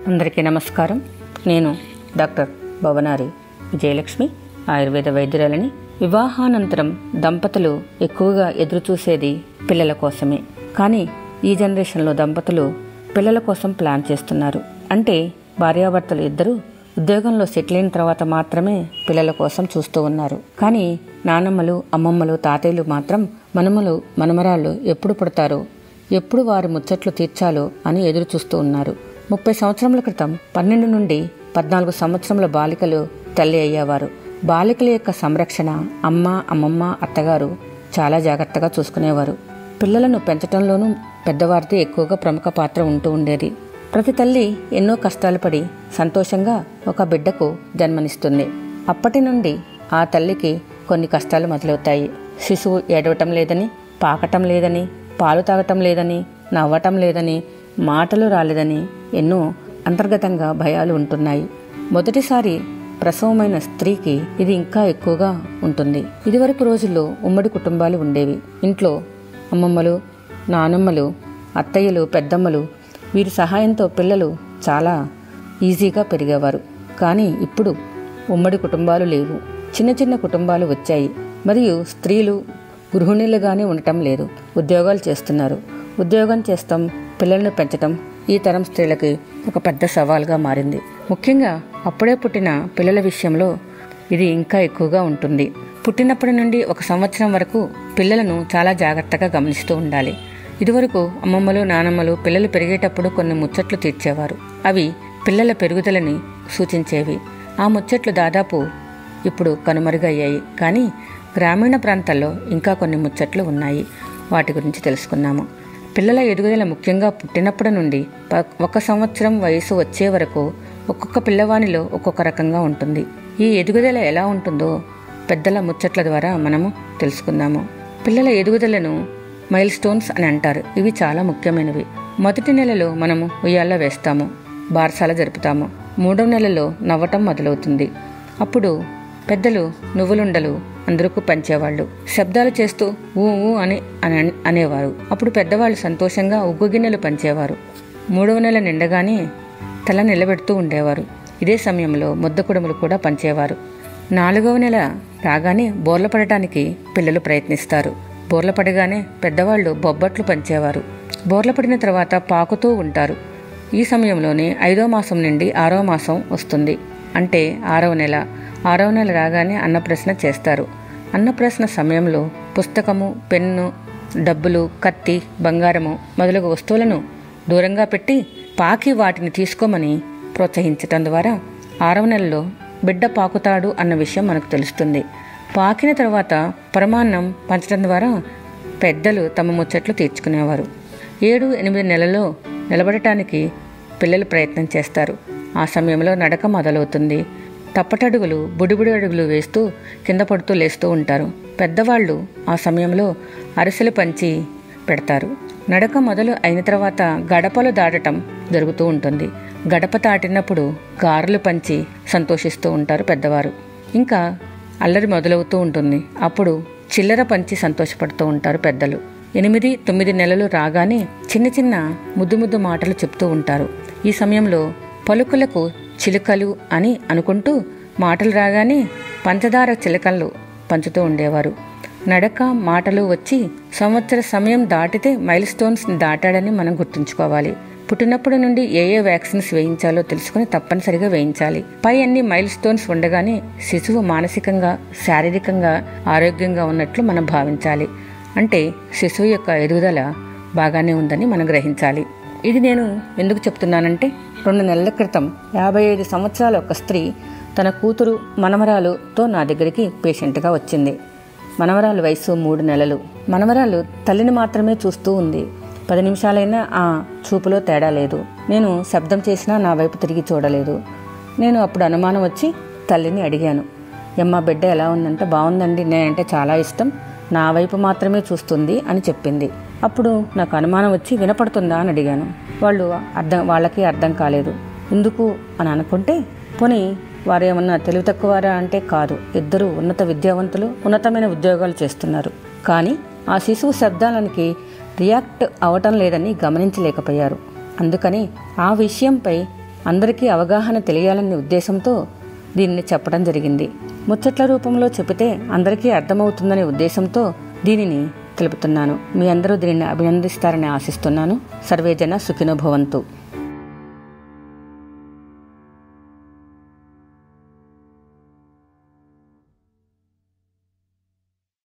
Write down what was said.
అందరికీ నమస్కారం. నేను డాక్టర్ భవనారి విజయలక్ష్మి, ఆయుర్వేద వైద్యురాలని. వివాహానంతరం దంపతులు ఎక్కువగా ఎదురుచూసేది పిల్లల కోసమే. కానీ ఈ జనరేషన్లో దంపతులు పిల్లల కోసం ప్లాన్ చేస్తున్నారు. అంటే భార్యాభర్తలు ఇద్దరు ఉద్యోగంలో సెటిల్ అయిన తర్వాత మాత్రమే పిల్లల కోసం చూస్తూ ఉన్నారు. కానీ నానమ్మలు, అమ్మమ్మలు, తాతయ్యలు మాత్రం మనుమలు, మనమరాళ్ళు ఎప్పుడు పుడతారో, ఎప్పుడు వారి ముచ్చట్లు తీర్చాలో అని ఎదురు చూస్తూ ఉన్నారు. 30 సంవత్సరముల క్రితం 12 నుండి 14 సంవత్సరముల బాలికలు తల్లి అయ్యేవారు. బాలికల యొక్క సంరక్షణ అమ్మ, అమ్మమ్మ, అత్తగారు చాలా జాగ్రత్తగా చూసుకునేవారు. పిల్లలను పెంచడంలోనూ పెద్దవారిది ఎక్కువగా ప్రముఖ పాత్ర ఉంటూ ఉండేది. ప్రతి తల్లి ఎన్నో కష్టాలు పడి సంతోషంగా ఒక బిడ్డకు జన్మనిస్తుంది. అప్పటి నుండి ఆ తల్లికి కొన్ని కష్టాలు మొదలవుతాయి. శిశువు ఏడవటం లేదని, పాకటం లేదని, పాలు తాగటం లేదని, నవ్వటం లేదని, మాటలు రాలేదని ఎన్నో అంతర్గతంగా భయాలు ఉంటున్నాయి. మొదటిసారి ప్రసవమైన స్త్రీకి ఇది ఇంకా ఎక్కువగా ఉంటుంది. ఇదివరకు రోజుల్లో ఉమ్మడి కుటుంబాలు ఉండేవి. ఇంట్లో అమ్మమ్మలు, నానమ్మలు, అత్తయ్యలు, పెద్దమ్మలు వీరి సహాయంతో పిల్లలు చాలా ఈజీగా పెరిగేవారు. కానీ ఇప్పుడు ఉమ్మడి కుటుంబాలు లేవు. చిన్న చిన్న కుటుంబాలు వచ్చాయి. మరియు స్త్రీలు గృహిణులుగానే ఉండటం లేదు, ఉద్యోగాలు చేస్తున్నారు. ఉద్యోగం చేస్తాం, పిల్లలను పెంచటం ఈ తరం స్త్రీలకి ఒక పెద్ద సవాల్గా మారింది. ముఖ్యంగా అప్పుడే పుట్టిన పిల్లల విషయంలో ఇది ఇంకా ఎక్కువగా ఉంటుంది. పుట్టినప్పటి నుండి 1 సంవత్సరం వరకు పిల్లలను చాలా జాగ్రత్తగా గమనిస్తూ ఉండాలి. ఇదివరకు అమ్మమ్మలు, నానమ్మలు పిల్లలు పెరిగేటప్పుడు కొన్ని ముచ్చట్లు తీర్చేవారు. అవి పిల్లల పెరుగుదలని సూచించేవి. ఆ ముచ్చట్లు దాదాపు ఇప్పుడు కనుమరుగయ్యాయి. కానీ గ్రామీణ ప్రాంతాల్లో ఇంకా కొన్ని ముచ్చట్లు ఉన్నాయి. వాటి గురించి తెలుసుకున్నాము. పిల్లల ఎదుగుదల ముఖ్యంగా పుట్టినప్పటి నుండి 1 సంవత్సరం వయసు వచ్చే వరకు ఒక్కొక్క పిల్లవానిలో ఒక్కొక్క రకంగా ఉంటుంది. ఈ ఎదుగుదల ఎలా ఉంటుందో పెద్దల ముచ్చట్ల ద్వారా మనము తెలుసుకుందాము. పిల్లల ఎదుగుదలను మైల్ స్టోన్స్ అని అంటారు. ఇవి చాలా ముఖ్యమైనవి. మొదటి నెలలో మనము ఉయ్యాల్లో వేస్తాము, బారసాల జరుపుతాము. 3వ నెలలో నవ్వటం మొదలవుతుంది. అప్పుడు పెద్దలు నువ్వులుండలు అందరికీ పంచేవాళ్ళు. శబ్దాలు చేస్తూ ఊ ఊ అని అనేవారు. అప్పుడు పెద్దవాళ్ళు సంతోషంగా ఉగ్గు గిన్నెలు పంచేవారు. 3వ నెల నిండగానే తల నిలబెడుతూ ఉండేవారు. ఇదే సమయంలో ముద్ద కుడుములు కూడా పంచేవారు. 4వ నెల రాగానే బోర్ల పడటానికి పిల్లలు ప్రయత్నిస్తారు. బోర్ల పడగానే పెద్దవాళ్ళు బొబ్బట్లు పంచేవారు. బోర్ల పడిన తర్వాత పాకుతూ ఉంటారు. ఈ సమయంలోనే 5వ మాసం నుండి 6వ మాసం వస్తుంది. అంటే 6వ నెల. 6వ నెల రాగానే అన్నప్రశ్న చేస్తారు. అన్నప్రశ్న సమయంలో పుస్తకము, పెన్ను, డబ్బులు, కత్తి, బంగారము మొదలగు వస్తువులను దూరంగా పెట్టి పాకి వాటిని తీసుకోమని ప్రోత్సహించటం ద్వారా 6వ నెలలో బిడ్డ పాకుతాడు అన్న విషయం మనకు తెలుస్తుంది. పాకిన తర్వాత పరమాన్నం పంచడం ద్వారా పెద్దలు తమ ముచ్చట్లు తీర్చుకునేవారు. 7-8 నెలలో నిలబడటానికి పిల్లలు ప్రయత్నం చేస్తారు. ఆ సమయంలో నడక మొదలవుతుంది. తప్పటడుగులు, బుడిబుడి అడుగులు వేస్తూ కింద పడుతూ లేస్తూ ఉంటారు. పెద్దవాళ్ళు ఆ సమయంలో అరిసెలు పంచి పెడతారు. నడక మొదలు అయిన తర్వాత గడపలు దాటటం జరుగుతూ ఉంటుంది. గడప దాటినప్పుడు గారెలు పంచి సంతోషిస్తూ ఉంటారు పెద్దవారు. ఇంకా అల్లరి మొదలవుతూ ఉంటుంది. అప్పుడు చిల్లర పంచి సంతోషపడుతూ ఉంటారు పెద్దలు. 8-9 నెలలు రాగానే చిన్న చిన్న ముద్దు మాటలు చెప్తూ ఉంటారు. ఈ సమయంలో పలుకులకు చిలుకలు అని అనుకుంటూ మాటలు రాగానే పంచదార చిలకలు పంచుతూ ఉండేవారు. నడక, మాటలు వచ్చి సంవత్సర సమయం దాటితే మైల్ స్టోన్స్ దాటాడని మనం గుర్తుంచుకోవాలి. పుట్టినప్పటి నుండి ఏ వ్యాక్సిన్స్ వేయించాలో తెలుసుకుని తప్పనిసరిగా వేయించాలి. పై అన్ని మైల్ స్టోన్స్ ఉండగానే శిశువు మానసికంగా, శారీరకంగా ఆరోగ్యంగా ఉన్నట్లు మనం భావించాలి. అంటే శిశువు యొక్క ఎదుగుదల బాగానే ఉందని మనం గ్రహించాలి. ఇది నేను ఎందుకు చెప్తున్నానంటే 2 నెలల క్రితం 55 సంవత్సరాల ఒక స్త్రీ తన కూతురు, మనమరాలుతో నా దగ్గరికి పేషెంట్గా వచ్చింది. మనవరాలు వయసు 3 నెలలు. మనవరాలు తల్లిని మాత్రమే చూస్తూ ఉంది. 10 నిమిషాలైనా ఆ చూపులో తేడా లేదు. నేను శబ్దం చేసినా నా వైపు తిరిగి చూడలేదు. నేను అప్పుడు అనుమానం వచ్చి తల్లిని అడిగాను, ఎమ్మ బిడ్డ ఎలా ఉందంటే, బాగుందండి, నేనంటే చాలా ఇష్టం, నా వైపు మాత్రమే చూస్తుంది అని చెప్పింది. అప్పుడు నాకు అనుమానం వచ్చి వినపడుతుందా అని అడిగాను. వాళ్ళకి అర్థం కాలేదు. ఎందుకు అని అనుకుంటే, పోనీ వారు ఏమన్నా తెలివి తక్కువారా అంటే కాదు, ఇద్దరు ఉన్నత విద్యావంతులు, ఉన్నతమైన ఉద్యోగాలు చేస్తున్నారు. కానీ ఆ శిశువు శబ్దాలకి రియాక్ట్ అవటం లేదని గమనించలేకపోయారు. అందుకని ఆ విషయంపై అందరికీ అవగాహన తెలియాలనే ఉద్దేశంతో దీనిని చెప్పడం జరిగింది. ముచ్చట్ల రూపంలో చెబితే అందరికీ అర్థమవుతుందనే ఉద్దేశంతో దీనిని తెలుపుతున్నాను. మీ అందరూ దీనిని అభినందిస్తారని ఆశిస్తున్నాను. సర్వేజన సుఖినో భవంతు.